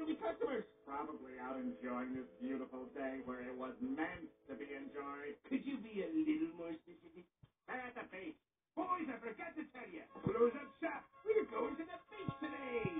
will be customers? Probably out enjoying this beautiful day where it was meant to be enjoyed. Could you be a little more specific? At the beach. Boys, I forgot to tell you. Close up shop. We're going to the beach today.